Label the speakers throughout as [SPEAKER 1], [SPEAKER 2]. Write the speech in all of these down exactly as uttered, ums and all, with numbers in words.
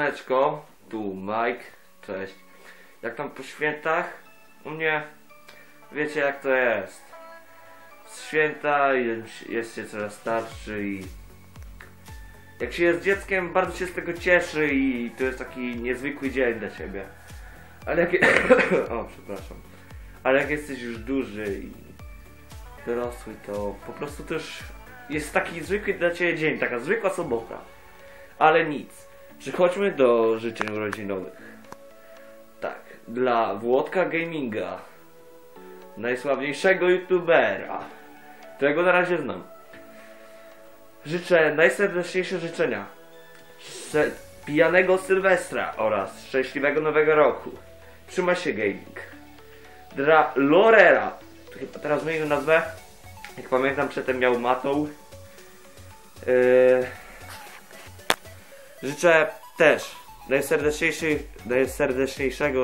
[SPEAKER 1] Siemaneczko, tu Mike, cześć. Jak tam po świętach? U mnie, wiecie jak to jest. Święta, jest się coraz starszy i jak się jest dzieckiem, bardzo się z tego cieszy i to jest taki niezwykły dzień dla ciebie. Ale jak... o, przepraszam. Ale jak jesteś już duży i dorosły, to po prostu też jest taki zwykły dla ciebie dzień, taka zwykła sobota. Ale nic. Przechodźmy do życzeń urodzinowych. Tak, dla Włodka Gaminga, najsławniejszego youtubera, którego na razie znam, życzę najserdeczniejsze życzenia Se pijanego Sylwestra oraz szczęśliwego nowego roku. Trzyma się gaming. Dla Lorera, to chyba teraz zmienił nazwę, jak pamiętam przedtem miał Matą. Yy... Życzę też najserdeczniejszego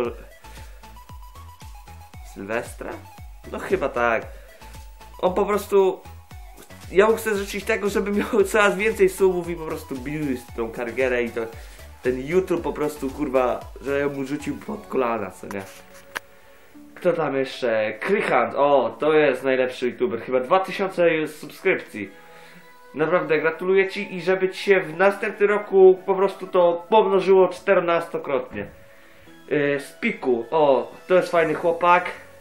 [SPEAKER 1] Sylwestra? No chyba tak. On po prostu... Ja mu chcę życzyć tego, żeby miał coraz więcej subów i po prostu bił tą karierę i to... Ten YouTube po prostu, kurwa, że ja mu rzucił pod kolana, co nie? Kto tam jeszcze? Krychant, o, to jest najlepszy youtuber, chyba dwa tysiące subskrypcji. Naprawdę gratuluję ci i żeby ci się w następnym roku po prostu to pomnożyło czternastokrotnie. Yy, Spiku, o, to jest fajny chłopak.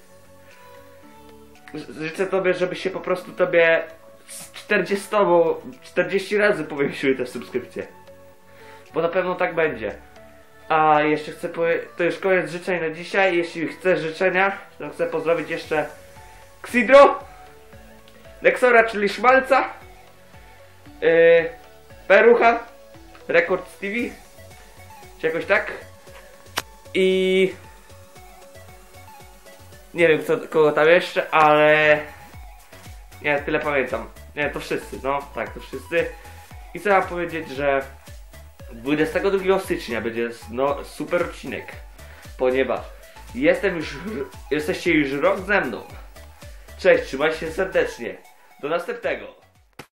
[SPEAKER 1] Życzę tobie, żeby się po prostu tobie z czterdziestoma, czterdzieści razy powiększyły te subskrypcje. Bo na pewno tak będzie. A jeszcze chcę powiedzieć, to już koniec życzeń na dzisiaj. Jeśli chcesz życzenia, to chcę pozdrowić jeszcze Xidro, Nexora, czyli Szmalca, Yy, Perucha, Records T V, czy jakoś tak. I nie wiem kto, kogo tam jeszcze, ale nie, tyle pamiętam. Nie, to wszyscy, no tak, to wszyscy. I chcę wam powiedzieć, że dwudziestego drugiego stycznia będzie no, super odcinek, ponieważ jestem już, jesteście już rok ze mną. Cześć, trzymajcie się serdecznie. Do następnego.